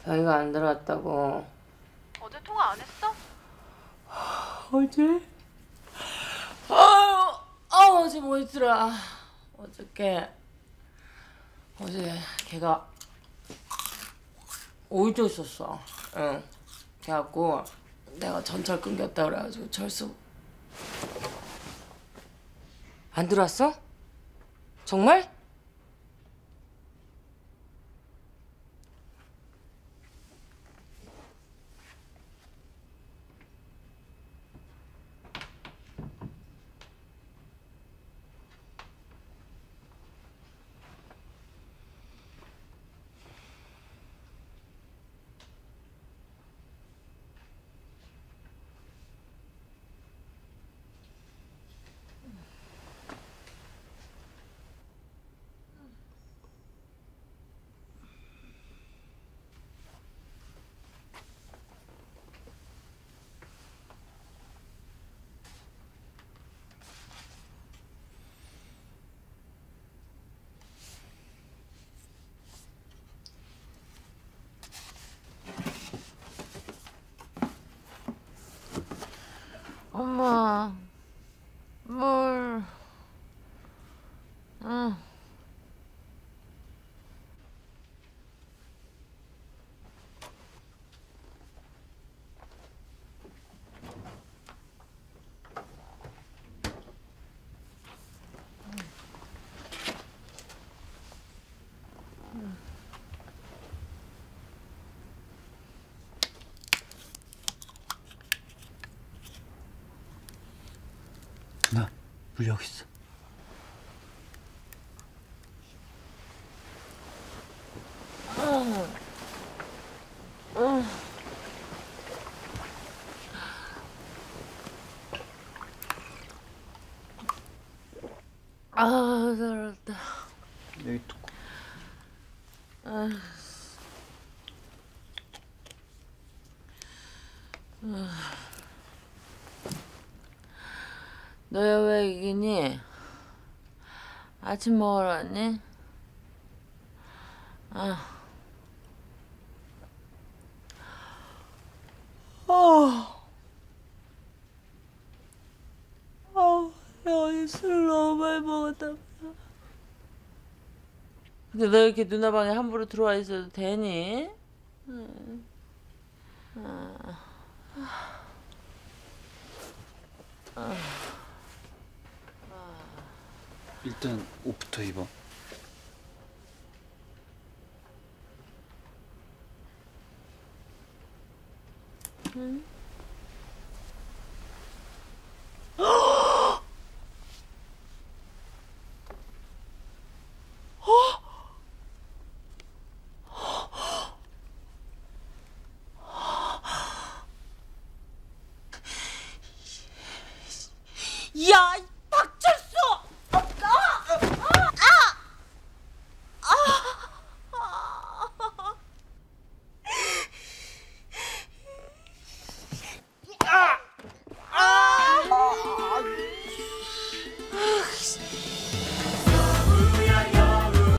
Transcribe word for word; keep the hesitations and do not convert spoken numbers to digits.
자기가 안 들어왔다고. 어제 통화 안 했어? 어제? 아유, 아 어제 뭐 했더라. 어저께 어제 걔가 오일조 있었어. 응. 그래갖고 내가 전철 끊겼다 그래가지고 철수 안 들어왔어? 정말? 엄마, 물, 응. 나 물 여기 있어. 아, 더럽다. 여기 또. 아. 아. 너야 왜 이기니? 아침 먹으러 왔니? 아. 아. 아, 내가 어제 술을 너무 많이 먹었다. 근데 너 이렇게 누나 방에 함부로 들어와 있어도 되니? 응. 아. 아. 일단 옷부터 입어. 응?